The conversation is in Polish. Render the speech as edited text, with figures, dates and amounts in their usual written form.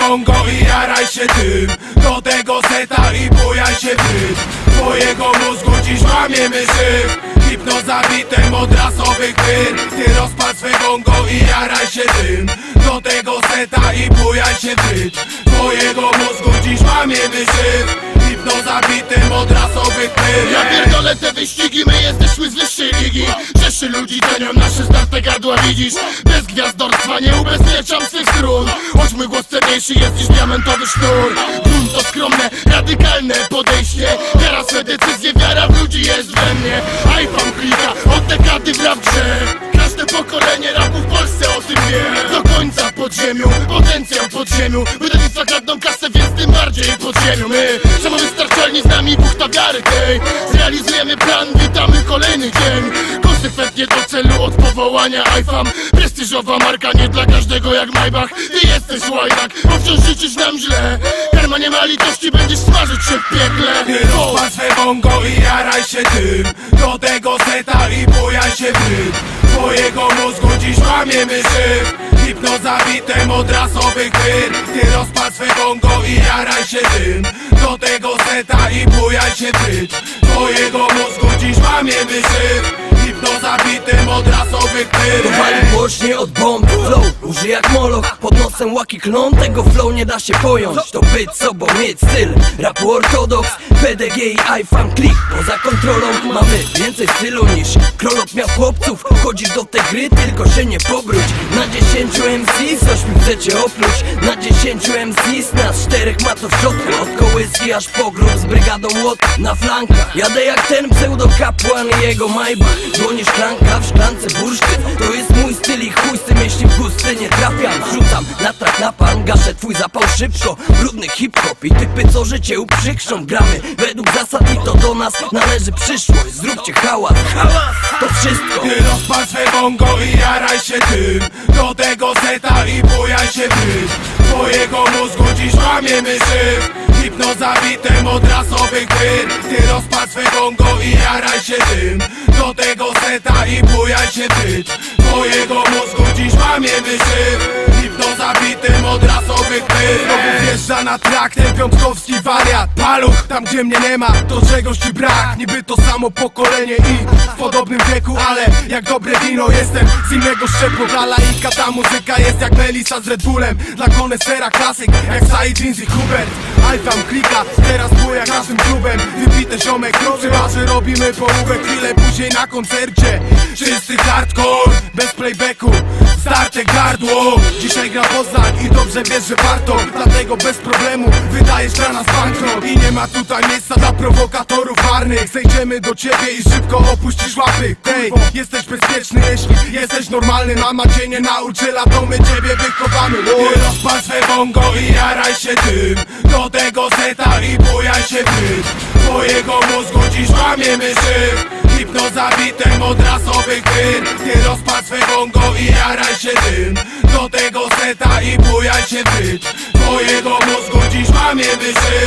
bongo i jaraj się tym. Do tego seta i bujaj się tym. Twojego mózgu dziś łamiemy szyb. Hipnoza bitem od rasowych pyr. Ty rozpal swe bongo i jaraj się tym. Do tego seta i bujaj się tym. Twojego mózgu dziś łamiemy szyb. Hipnoza bitem od rasowych pyr. Ja pierdolę te wyścigi, my jesteśmy z wyższej ligi. Cieszy ludzi cenią nasze zdarte gardła, widzisz? Bez gwiazdorstwa nie ubezpieczam swych strun. Choć mój głos cenniejszy jest niż diamentowy sznur. Grunt to skromne, radykalne podejście. Teraz swe decyzje, wiara w ludzi jest we mnie. iPhone klika, od dekady w rap grze. Każde pokolenie rapu w Polsce o tym wie. Do końca pod ziemią, potencjał pod ziemią. Wydawnictwa kradną kasę, więc tym bardziej pod ziemią. My, samowystarczalni, z nami buchta wiary tej. Zrealizujemy plan, witamy kolejny dzień. Konsekwentnie do celu od powołania iFam. Prestiżowa marka nie dla każdego jak Maybach. Ty jesteś łajdak, bo wciąż życzysz nam źle. Karma nie ma litości, będziesz smażyć się w piekle. Ty rozpal swe bongo i jaraj się tym. Do tego seta i bujaj się tym. Twojego mózgu dziś łamiemy szyb. Hipnoza bitem od rasowych pyr. Ty rozpal swe bongo i jaraj się tym. Do tego seta i bujaj się tym. Twojego mózgu dziś łamiemy szyb. Hipnoza bitem od rasowych pyr. To wali głośnie od bomb. Flow uży jak moloch. Pod nosem łaki klon. Tego flow nie da się pojąć. To być sobą, mieć styl. Rapu ortodoks, PDG i iFam Click. Poza kontrolą mamy więcej stylu niż Krolop miał chłopców. Chodzisz do tej gry, tylko się nie pobróć. Na 10 MCs coś mi chcecie opluć. Na 10 MCs nas 4 ma to w środku. Od kołyski aż po grób z brygadą łot na flankach. Jadę jak ten pseudo kapłan i jego Maybach. Dłonie szklanka, w szklance bursztyn. To jest mój styl i chuj z tym, jeśli w gusty nie trafiam. Rzucam na trak na pan, gaszę twój zapał szybko. Brudny hip-hop i typy co życie uprzykrzą. Gramy według zasad i to do nas należy przyszłość. Zróbcie hałas, to wszystko. Ty rozpal swe bongo i jaraj się tym. Do tego seta i bujaj się tym. Twojego mózgu dziś łamiemy szyb. Hipnoza bitem od rasowych pyr. Ty rozpal swe bongo i jaraj się tym. Do tego seta i bujaj się tym. Twojego mózgu dziś łamiemy szyb. Hipnoza bitem od rasowych pyr. Znowu wjeżdża na trak ten piątkowski wariat. Paluch, tam gdzie mnie nie ma, to czegoś ci brak. Niby to samo pokolenie i w podobnym wieku, ale jak dobre wino jestem z innego szczepu. Dla laika ta muzyka jest jak Melisa z Red Bullem. Dla konesera klasyk jak Said Jeans i Hubert. iFam klika, teraz buja naszym klubem. Wybite ziomek, chyba że robimy połówek. Chwilę później na koncercie czysty hardcore, bez playbacku, starte gardło. Dzisiaj gra Poznań i dobrze wiesz, że warto. Dlatego bez problemu wydajesz dla nas banknot. I nie ma tutaj miejsca dla prowokatorów marnych. Zejdziemy do ciebie i szybko opuścisz łapy. Hej, jesteś bezpieczny, jeśli jesteś normalny. Mama cię nie nauczyła, to my ciebie wychowamy. Ty rozpal swe bongo i jaraj się tym. Do tego seta i bujaj się tym. Twojego mózgu dziś łamiemy szyb. Hipnoza bitem od rasowych pyr. Ty rozpal swe bongo i jaraj się tym. Do tego seta i bujaj się tym. Twojego mózgu dziś łamiemy szyb.